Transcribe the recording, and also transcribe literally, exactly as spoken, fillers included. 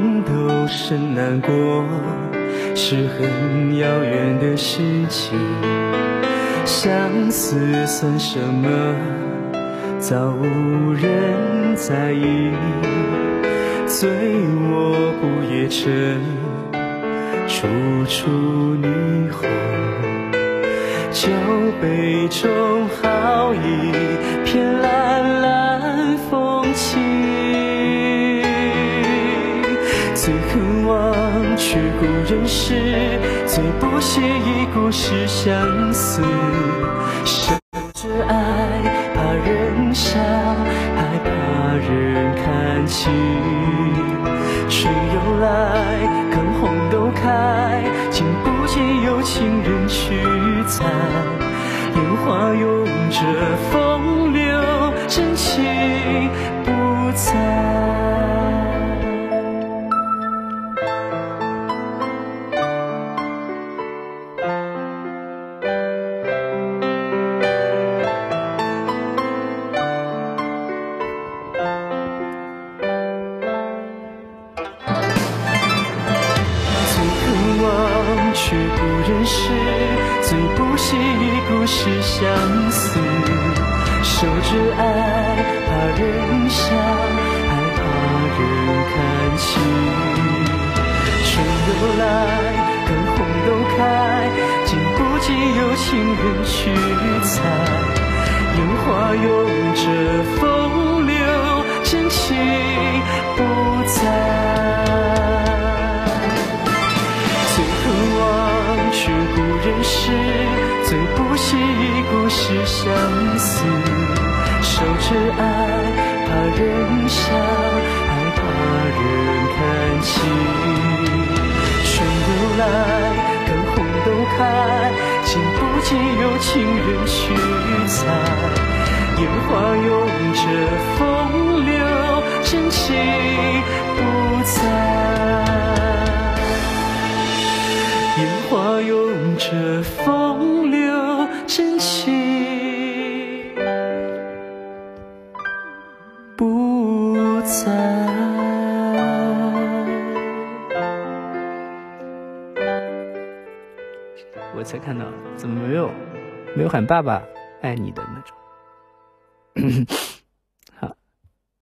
梦都深难过，是很遥远的事情。相思算什么？早无人在意。醉卧不夜城，处处霓虹。酒杯中好一片蓝蓝风景。最恨忘却故人时，最不惜一故事相思。守着爱，怕人笑，害怕人看清。春又来，看红豆开，经不起有情人去采。烟花拥着风流，真情不在。去故人时，最不惜一故事相思。守着爱，怕人笑，害怕人看清。春又来，看红豆开，经不起有情人去采。烟花拥着风流，真情不在。去故人时，最不惜一故事相思。守着爱，怕人笑，害怕人看清。春又来，看红豆开，经不起有情人去采。烟花拥着风流，真情不在。烟花拥着风流，真情不在。我才看到，怎么没有没有喊爸爸爱你的那种。